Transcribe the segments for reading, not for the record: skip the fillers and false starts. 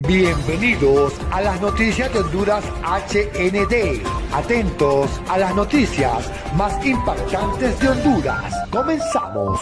Bienvenidos a las noticias de Honduras HND. Atentos a las noticias más impactantes de Honduras. Comenzamos.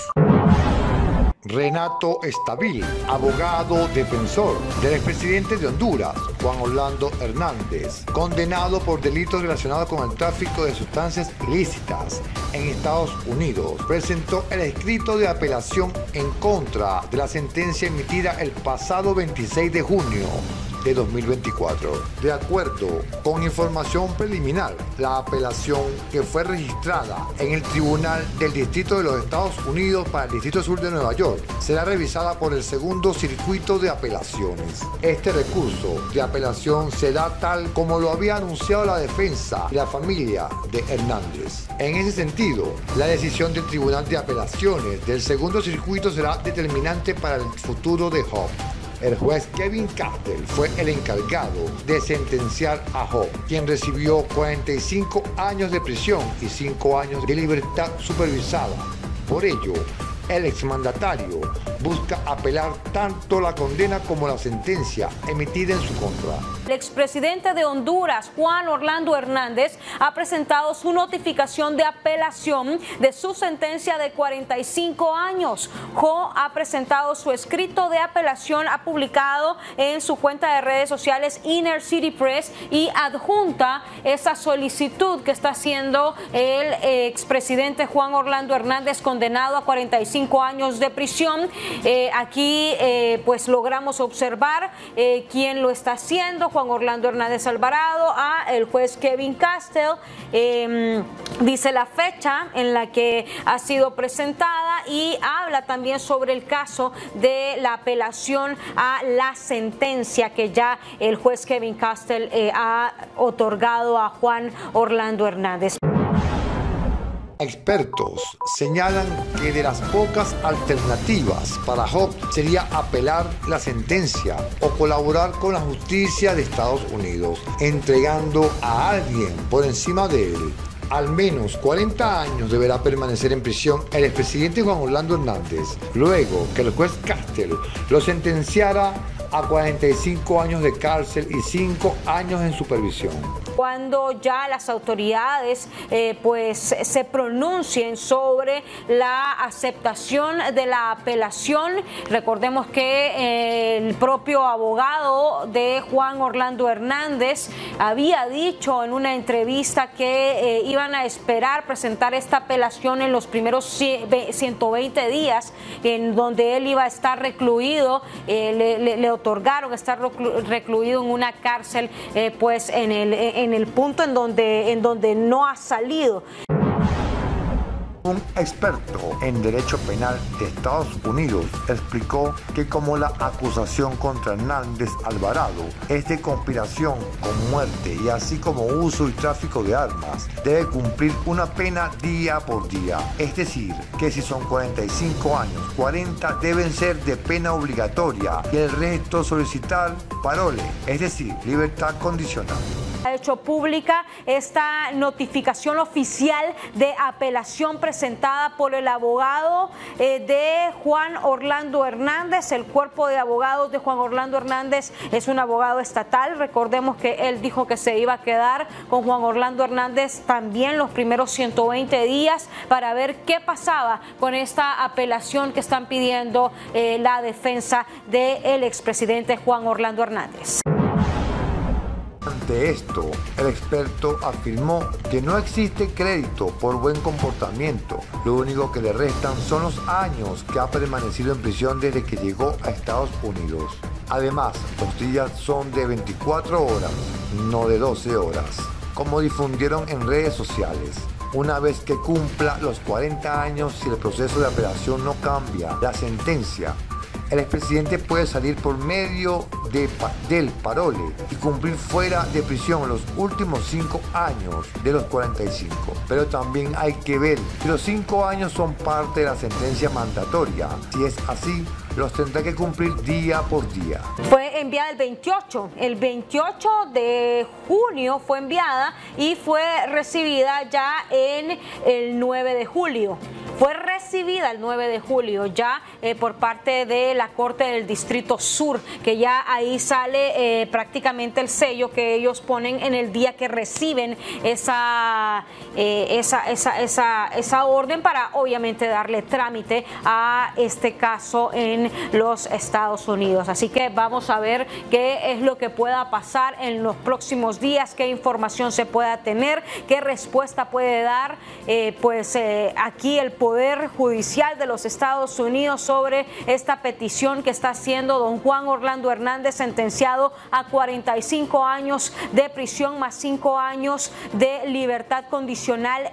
Renato Estabil, abogado defensor del expresidente de Honduras, Juan Orlando Hernández, condenado por delitos relacionados con el tráfico de sustancias ilícitas en Estados Unidos, presentó el escrito de apelación en contra de la sentencia emitida el pasado 26 de junio de 2024. De acuerdo con información preliminar, la apelación, que fue registrada en el Tribunal del Distrito de los Estados Unidos para el Distrito Sur de Nueva York, será revisada por el Segundo Circuito de Apelaciones. Este recurso de apelación será tal como lo había anunciado la defensa y la familia de Hernández. En ese sentido, la decisión del Tribunal de Apelaciones del Segundo Circuito será determinante para el futuro de Job. El juez Kevin Castell fue el encargado de sentenciar a Job, quien recibió 45 años de prisión y 5 años de libertad supervisada. Por ello, el exmandatario busca apelar tanto la condena como la sentencia emitida en su contra. El expresidente de Honduras, Juan Orlando Hernández, ha presentado su notificación de apelación de su sentencia de 45 años. Jo ha presentado su escrito de apelación, ha publicado en su cuenta de redes sociales Inner City Press y adjunta esa solicitud que está haciendo el expresidente Juan Orlando Hernández, condenado a 45 años de prisión. Aquí pues logramos observar quién lo está haciendo: Juan Orlando Hernández Alvarado, a el juez Kevin Castell. Dice la fecha en la que ha sido presentada y habla también sobre el caso de la apelación a la sentencia que ya el juez Kevin Castell ha otorgado a Juan Orlando Hernández. Expertos señalan que de las pocas alternativas para Job sería apelar la sentencia o colaborar con la justicia de Estados Unidos, entregando a alguien por encima de él. Al menos 40 años deberá permanecer en prisión el expresidente Juan Orlando Hernández, luego que el juez Castell lo sentenciara a 45 años de cárcel y 5 años en supervisión. Cuando ya las autoridades pues se pronuncien sobre la aceptación de la apelación, recordemos que el propio abogado de Juan Orlando Hernández había dicho en una entrevista que iban a esperar presentar esta apelación en los primeros 120 días en donde él iba a estar recluido. Le otorgaron estar recluido en una cárcel pues en el punto en donde no ha salido. Un experto en derecho penal de Estados Unidos explicó que como la acusación contra Hernández Alvarado es de conspiración con muerte y así como uso y tráfico de armas, debe cumplir una pena día por día. Es decir, que si son 45 años, 40 deben ser de pena obligatoria y el resto solicitar parole, es decir, libertad condicional. Ha hecho pública esta notificación oficial de apelación presentada por el abogado de Juan Orlando Hernández. El cuerpo de abogados de Juan Orlando Hernández es un abogado estatal. Recordemos que él dijo que se iba a quedar con Juan Orlando Hernández también los primeros 120 días para ver qué pasaba con esta apelación que están pidiendo la defensa del expresidente Juan Orlando Hernández. Ante esto, el experto afirmó que no existe crédito por buen comportamiento. Lo único que le restan son los años que ha permanecido en prisión desde que llegó a Estados Unidos. Además, los días son de 24 horas, no de 12 horas, como difundieron en redes sociales. Una vez que cumpla los 40 años, si el proceso de apelación no cambia la sentencia, el expresidente puede salir por medio del parole y cumplir fuera de prisión los últimos 5 años de los 45. Pero también hay que ver que los 5 años son parte de la sentencia mandatoria. Si es así, los tendrá que cumplir día por día. Fue enviada el 28 de junio fue enviada y fue recibida ya en el 9 de julio. fue recibida el 9 de julio ya por parte de la Corte del Distrito Sur, que ya ahí sale prácticamente el sello que ellos ponen en el día que reciben esa orden para obviamente darle trámite a este caso en los Estados Unidos. Así que vamos a ver qué es lo que pueda pasar en los próximos días, qué información se pueda tener, qué respuesta puede dar aquí el Poder Judicial de los Estados Unidos sobre esta petición que está haciendo don Juan Orlando Hernández, sentenciado a 45 años de prisión más 5 años de libertad condicional.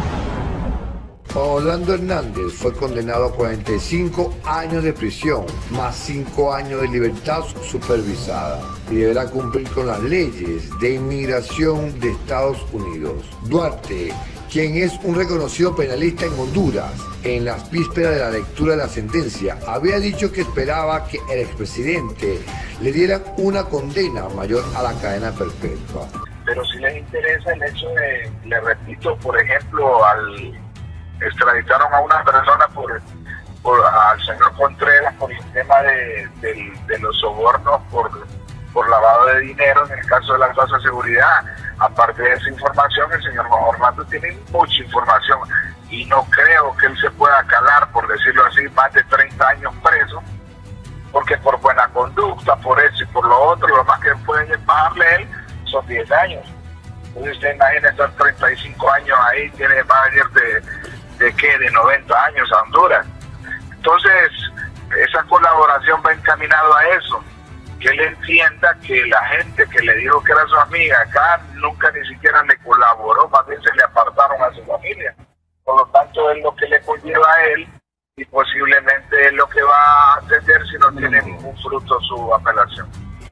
Orlando Hernández fue condenado a 45 años de prisión, más 5 años de libertad supervisada, y deberá cumplir con las leyes de inmigración de Estados Unidos. Duarte, quien es un reconocido penalista en Honduras, en las vísperas de la lectura de la sentencia, había dicho que esperaba que el expresidente le diera una condena mayor a la cadena perpetua. Pero si les interesa el hecho de, le repito, por ejemplo, extraditaron a una persona al señor Contreras por el tema de los sobornos por lavado de dinero en el caso de la tasa de seguridad. Aparte de esa información, el señor Orlando tiene mucha información y no creo que él se pueda calar, por decirlo así, más de 30 años preso, porque por buena conducta, por eso y por lo otro, lo más que pueden pagarle él son 10 años. Entonces usted imagina estar 35 años ahí, va a venir de 90 años a Honduras. Entonces, esa colaboración va encaminado a eso, que él entienda que la gente que le dijo que era su amiga acá nunca ni siquiera le colaboró, más bien se le apartaron a su familia. Por lo tanto, es lo que le conlleva a él y posiblemente es lo que va a atender si no tiene ningún fruto su apelación.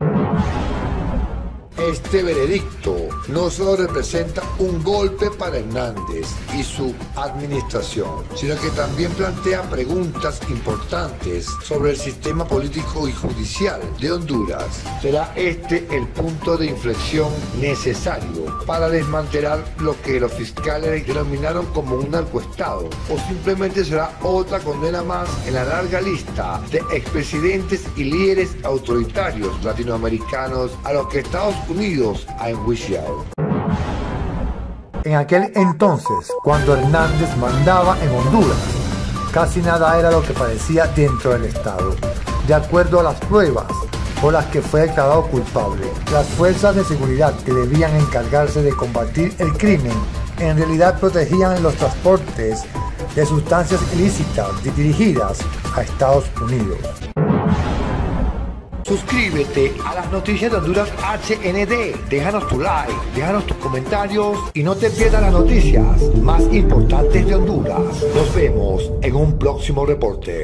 Este veredicto no solo representa un golpe para Hernández y su administración, sino que también plantea preguntas importantes sobre el sistema político y judicial de Honduras. ¿Será este el punto de inflexión necesario para desmantelar lo que los fiscales denominaron como un narcoestado? ¿O simplemente será otra condena más en la larga lista de expresidentes y líderes autoritarios latinoamericanos a los que Estados Unidos ha enjuiciado? En aquel entonces, cuando Hernández mandaba en Honduras, casi nada era lo que parecía dentro del Estado, de acuerdo a las pruebas por las que fue declarado culpable. Las fuerzas de seguridad que debían encargarse de combatir el crimen, en realidad protegían los transportes de sustancias ilícitas dirigidas a Estados Unidos. Suscríbete a las noticias de Honduras HND, déjanos tu like, déjanos tus comentarios y no te pierdas las noticias más importantes de Honduras. Nos vemos en un próximo reporte.